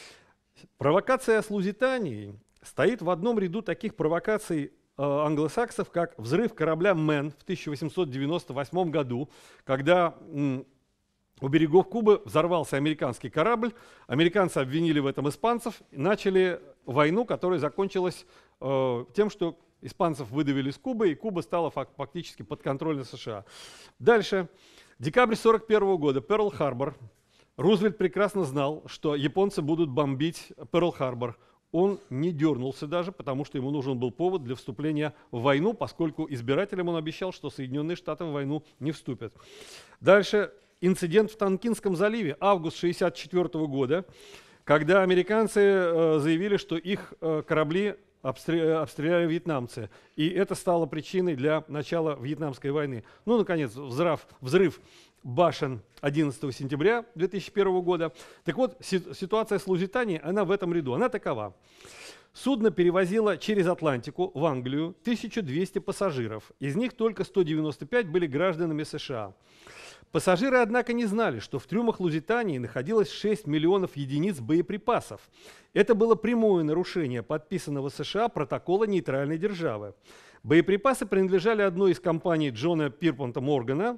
A: Провокация с Лузитанией стоит в одном ряду таких провокаций англосаксов, как взрыв корабля «Мэн» в тысяча восемьсот девяносто восьмом году, когда м, у берегов Кубы взорвался американский корабль, американцы обвинили в этом испанцев и начали войну, которая закончилась э, тем, что испанцев выдавили с Кубы, и Куба стала фактически под контролем США. Дальше, декабрь сорок первого года, Перл-Харбор. Рузвельт прекрасно знал, что японцы будут бомбить Перл-Харбор. Он не дернулся даже, потому что ему нужен был повод для вступления в войну, поскольку избирателям он обещал, что Соединенные Штаты в войну не вступят. Дальше инцидент в Тонкинском заливе, август шестьдесят четвёртого года, когда американцы э, заявили, что их э, корабли обстреляли, обстреляли вьетнамцы. И это стало причиной для начала Вьетнамской войны. Ну, наконец, взрыв, взрыв башен одиннадцатого сентября две тысячи первого года. Так вот, ситуация с Лузитанией, она в этом ряду. Она такова. Судно перевозило через Атлантику в Англию тысячу двести пассажиров. Из них только сто девяносто пять были гражданами США. Пассажиры, однако, не знали, что в трюмах Лузитании находилось шесть миллионов единиц боеприпасов. Это было прямое нарушение подписанного США протокола нейтральной державы. Боеприпасы принадлежали одной из компаний Джона Пирпонта Моргана,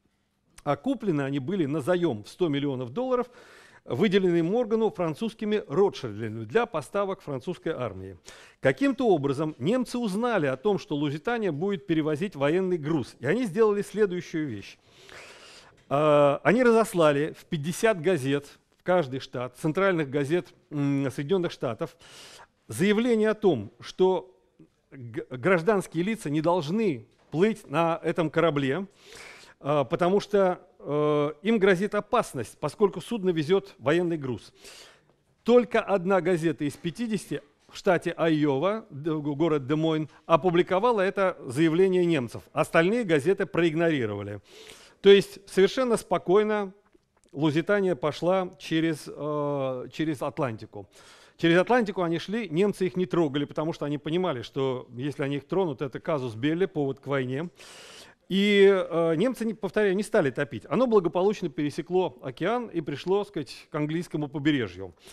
A: а куплены они были на заем в сто миллионов долларов, выделенные Моргану французскими Ротшильдами для поставок французской армии. Каким-то образом немцы узнали о том, что Лузитания будет перевозить военный груз, и они сделали следующую вещь. Они разослали в пятьдесят газет, в каждый штат, центральных газет Соединенных Штатов, заявление о том, что гражданские лица не должны плыть на этом корабле, потому что э, им грозит опасность, поскольку судно везет военный груз. Только одна газета из пятидесяти в штате Айова, город Де-Мойн, опубликовала это заявление немцев. Остальные газеты проигнорировали. То есть совершенно спокойно Лузитания пошла через, э, через Атлантику. Через Атлантику они шли, немцы их не трогали, потому что они понимали, что если они их тронут, это казус белли, повод к войне. И э, немцы, не, повторяю, не стали топить. Оно благополучно пересекло океан и пришло, так сказать, к английскому побережью.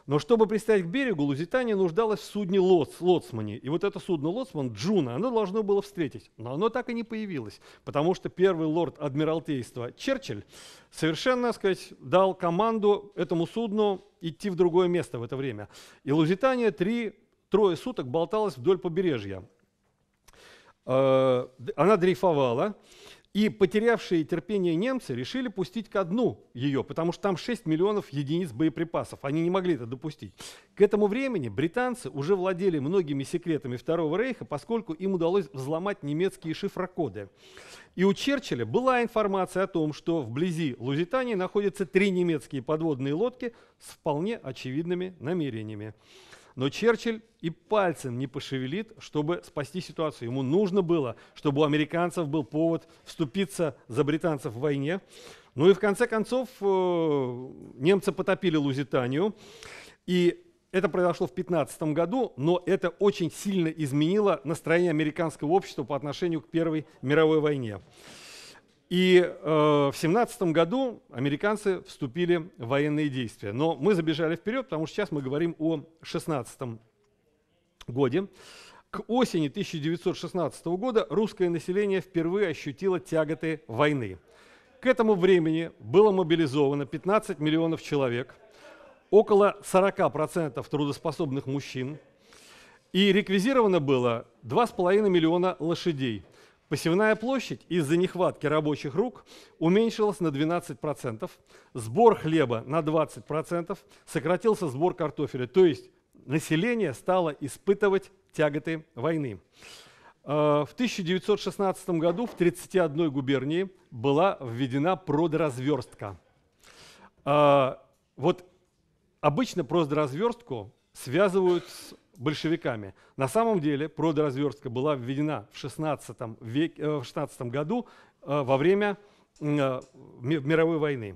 A: Но чтобы пристать к берегу, Лузитания нуждалась в судне лоц, лоцмане. И вот это судно лоцман, Джуна, оно должно было встретить. Но оно так и не появилось, потому что первый лорд Адмиралтейства Черчилль совершенно, так сказать, дал команду этому судну идти в другое место в это время. И Лузитания три, трое суток болталась вдоль побережья. Она дрейфовала. И потерявшие терпение немцы решили пустить ко дну ее, потому что там шесть миллионов единиц боеприпасов. Они не могли это допустить. К этому времени британцы уже владели многими секретами Второго рейха, поскольку им удалось взломать немецкие шифрокоды. И у Черчилля была информация о том, что вблизи Лузитании находятся три немецкие подводные лодки с вполне очевидными намерениями. Но Черчилль и пальцем не пошевелит, чтобы спасти ситуацию. Ему нужно было, чтобы у американцев был повод вступиться за британцев в войне. Ну и в конце концов немцы потопили Лузитанию. И это произошло в пятнадцатом году, но это очень сильно изменило настроение американского общества по отношению к Первой мировой войне. И э, в семнадцатом году американцы вступили в военные действия. Но мы забежали вперед, потому что сейчас мы говорим о шестнадцатом годе. К осени тысяча девятьсот шестнадцатого года русское население впервые ощутило тяготы войны. К этому времени было мобилизовано пятнадцать миллионов человек, около сорока процентов трудоспособных мужчин, и реквизировано было два с половиной миллиона лошадей. Посевная площадь из-за нехватки рабочих рук уменьшилась на двенадцать процентов, сбор хлеба на двадцать процентов, сократился сбор картофеля. То есть население стало испытывать тяготы войны. В тысяча девятьсот шестнадцатом году в тридцати одной губернии была введена продразверстка. Вот обычно продразверстку связывают с большевиками. На самом деле продразверстка была введена в шестнадцатом, веке, в шестнадцатом году э, во время э, мировой войны.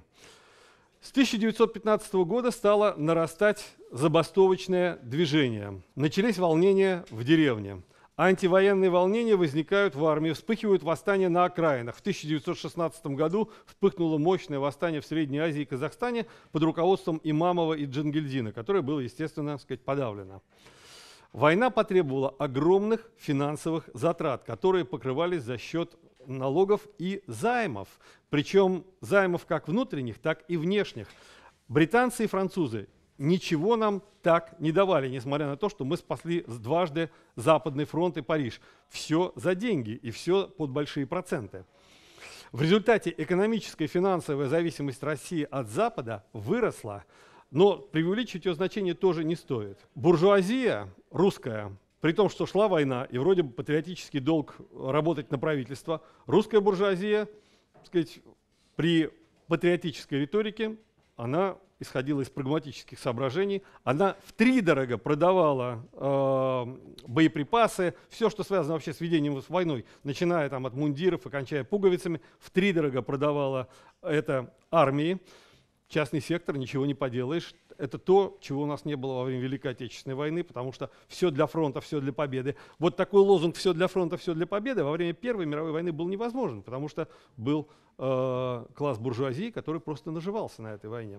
A: С тысяча девятьсот пятнадцатого года стало нарастать забастовочное движение. Начались волнения в деревне. Антивоенные волнения возникают в армии, вспыхивают восстания на окраинах. В тысяча девятьсот шестнадцатом году вспыхнуло мощное восстание в Средней Азии и Казахстане под руководством Имамова и Джангильдина, которое было, естественно, так сказать, подавлено. Война потребовала огромных финансовых затрат, которые покрывались за счет налогов и займов. Причем займов как внутренних, так и внешних. Британцы и французы ничего нам так не давали, несмотря на то, что мы спасли дважды Западный фронт и Париж. Все за деньги и все под большие проценты. В результате экономическая и финансовая зависимость России от Запада выросла, но преувеличивать ее значение тоже не стоит. Буржуазия русская, при том, что шла война и вроде бы патриотический долг работать на правительство, русская буржуазия, так сказать, при патриотической риторике, она исходила из прагматических соображений, она втридорого продавала э, боеприпасы, все, что связано вообще с ведением с войной, начиная там, от мундиров и кончая пуговицами, втридорого продавала это армии. Частный сектор, ничего не поделаешь. Это то, чего у нас не было во время Великой Отечественной войны, потому что все для фронта, все для победы. Вот такой лозунг «все для фронта, все для победы» во время Первой мировой войны был невозможен, потому что был э, класс буржуазии, который просто наживался на этой войне.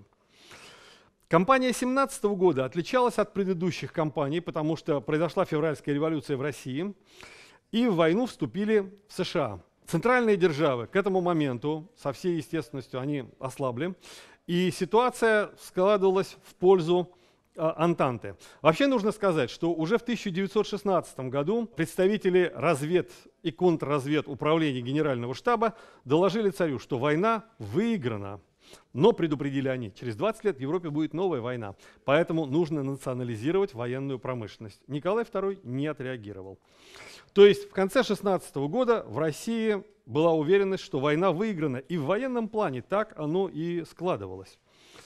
A: Кампания семнадцатого года отличалась от предыдущих кампаний, потому что произошла февральская революция в России, и в войну вступили в США. Центральные державы к этому моменту, со всей естественностью, они ослабли. И ситуация складывалась в пользу э, Антанты. Вообще нужно сказать, что уже в тысяча девятьсот шестнадцатом году представители развед и контрразвед управления Генерального штаба доложили царю, что война выиграна. Но предупредили они, через двадцать лет в Европе будет новая война, поэтому нужно национализировать военную промышленность. Николай второй не отреагировал. То есть в конце шестнадцатого года в России была уверенность, что война выиграна, и в военном плане так оно и складывалось.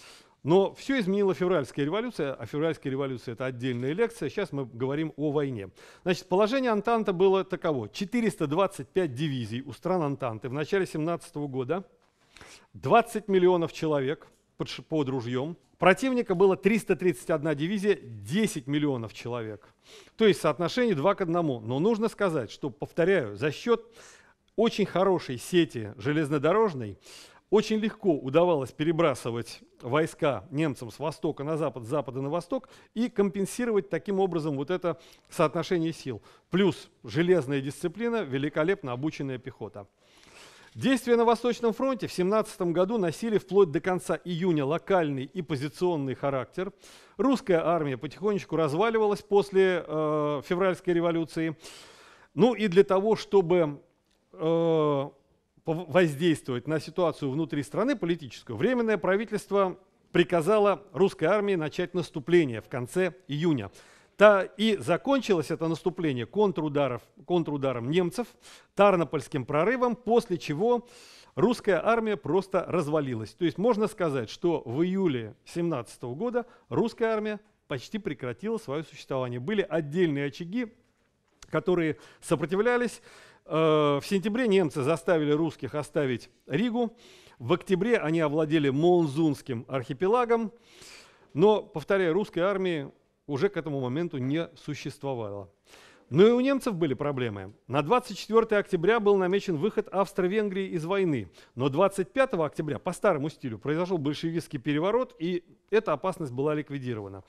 A: Но все изменила февральская революция, а февральская революция — это отдельная лекция, сейчас мы говорим о войне. Значит, положение Антанты было таково: четыреста двадцать пять дивизий у стран Антанты в начале семнадцатого года, двадцать миллионов человек под, под ружьем. Противника было триста тридцать одна дивизия, десять миллионов человек. То есть соотношение два к одному. Но нужно сказать, что, повторяю, за счет очень хорошей сети железнодорожной очень легко удавалось перебрасывать войска немцам с востока на запад, с запада на восток и компенсировать таким образом вот это соотношение сил. Плюс железная дисциплина, великолепно обученная пехота. Действия на Восточном фронте в семнадцатом году носили вплоть до конца июня локальный и позиционный характер. Русская армия потихонечку разваливалась после э, февральской революции. Ну и для того, чтобы э, воздействовать на ситуацию внутри страны политическую, Временное правительство приказало русской армии начать наступление в конце июня. Та и закончилось это наступление контрударов, контрударом немцев, Тарнопольским прорывом, после чего русская армия просто развалилась. То есть можно сказать, что в июле семнадцатого года русская армия почти прекратила свое существование. Были отдельные очаги, которые сопротивлялись. В сентябре немцы заставили русских оставить Ригу. В октябре они овладели Моонзунским архипелагом. Но, повторяю, русской армии уже к этому моменту не существовало. Но и у немцев были проблемы. На двадцать четвёртое октября был намечен выход Австро-Венгрии из войны. Но двадцать пятого октября по старому стилю произошел большевистский переворот, и эта опасность была ликвидирована.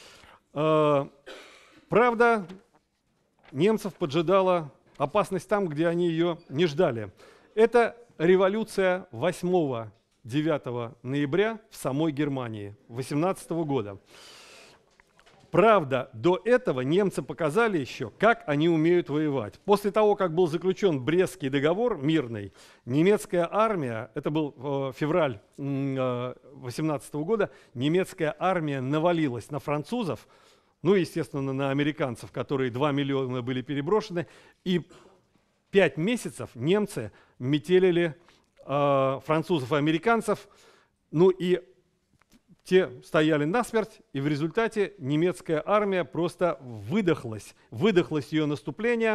A: Правда, немцев поджидала опасность там, где они ее не ждали. Это революция восьмого-девятого ноября в самой Германии восемнадцатого года. Правда, до этого немцы показали еще, как они умеют воевать. После того, как был заключен Брестский договор мирный, немецкая армия, это был э, февраль восемнадцатого года, немецкая армия навалилась на французов, ну, естественно, на американцев, которые два миллиона были переброшены, и пять месяцев немцы метелили э, французов и американцев, ну и те стояли насмерть, и в результате немецкая армия просто выдохлась. Выдохлось ее наступление.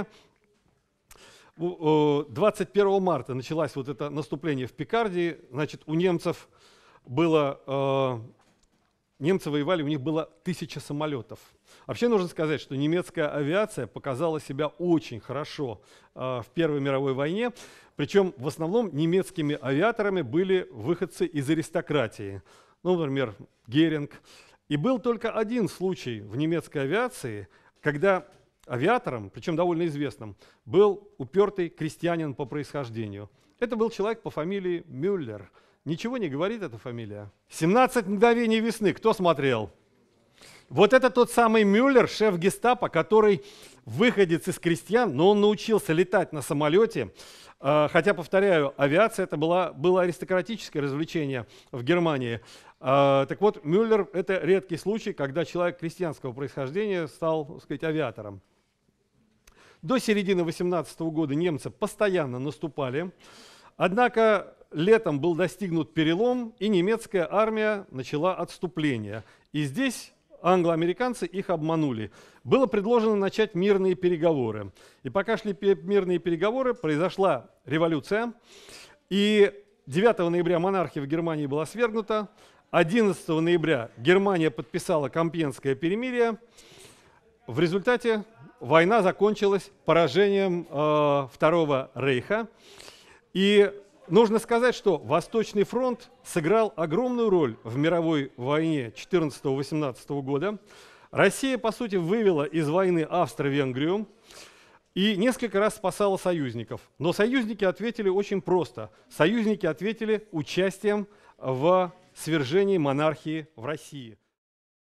A: двадцать первого марта началось вот это наступление в Пикардии. Значит, у немцев было... Э, немцы воевали, у них было тысяча самолетов. Вообще нужно сказать, что немецкая авиация показала себя очень хорошо э, в Первой мировой войне. Причем в основном немецкими авиаторами были выходцы из аристократии. Ну, например, Геринг. И был только один случай в немецкой авиации, когда авиатором, причем довольно известным, был упертый крестьянин по происхождению. Это был человек по фамилии Мюллер. Ничего не говорит эта фамилия. «семнадцать мгновений весны» кто смотрел? Вот это тот самый Мюллер, шеф гестапо, который выходец из крестьян, но он научился летать на самолете. Хотя, повторяю, авиация это было, было аристократическое развлечение в Германии. Так вот, Мюллер – это редкий случай, когда человек крестьянского происхождения стал, так сказать, авиатором. До середины восемнадцатого года немцы постоянно наступали. Однако летом был достигнут перелом, и немецкая армия начала отступление. И здесь англо-американцы их обманули. Было предложено начать мирные переговоры. И пока шли мирные переговоры, произошла революция. И девятого ноября монархия в Германии была свергнута. одиннадцатого ноября Германия подписала Компьенское перемирие. В результате война закончилась поражением э, Второго рейха. И нужно сказать, что Восточный фронт сыграл огромную роль в мировой войне четырнадцатого-восемнадцатого года. Россия, по сути, вывела из войны Австро-Венгрию и несколько раз спасала союзников. Но союзники ответили очень просто. Союзники ответили участием в свержении монархии в России.